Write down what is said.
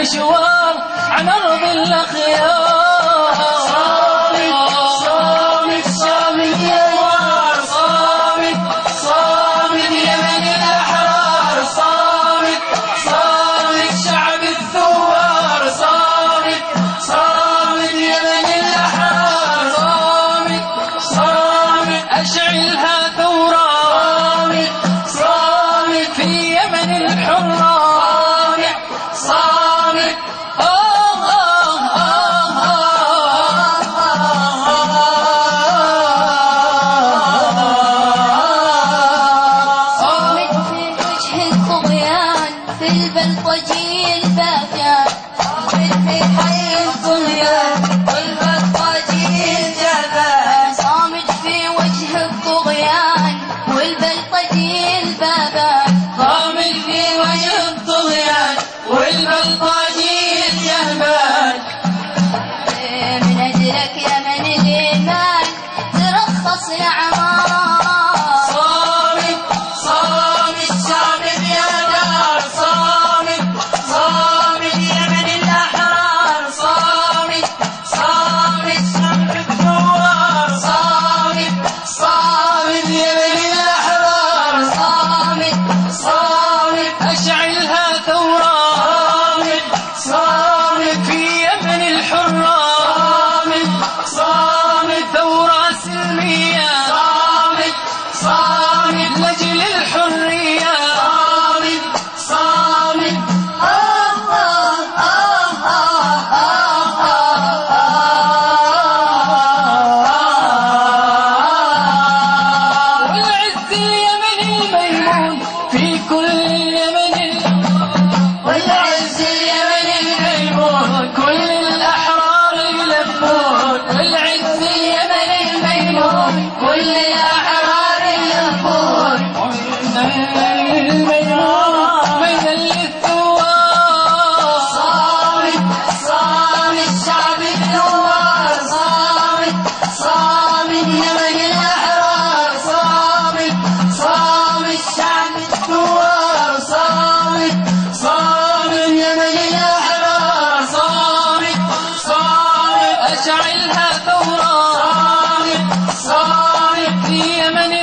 مشوار عن أرض الأخيار. صامت صامت يا نوار، صامت صامت يمن الأحرار، صامت صامت شعب الثوار، صامت صامت يمن الأحرار، صامت صامت أشعلها ثورة صامت صامت في يمن الحرة. صامت صامت في وجه الطغيان في البلطجي البافيان، صامت في حي الطغيان والبلطجي الجبان، صامت في وجه الطغيان والبلطجي البابان، صامت في وجه الطغيان والبلطجي الجهبان. من أجلك يا من الإيمان ترخص الأعمار. صامت صامت صامت يا نار، صامت صامت يمن الأحرار، صامت صامت شعب الثوار، صامت صامت يمن الأحرار، صامت صامت أشعلها ثورة صامت صامت في يمن الحرة. صامت ثورة سلمية صامت صامت لأجل الحرية. صامت صامت والعز اليمني الميمون في كل اليمن، والعز اليمني الميمون كل الأحرار يلبون، والعز اليمني الميمون كل الأحرار يلبون. بين للثوار. صامت صامت شعب الثوار، صامت صامت يمن الأحرار، صامت صامت شعب الثوار، صامت صامت يمن الأحرار، صامت صامت أشعلها ثورة صامت صامت في يمن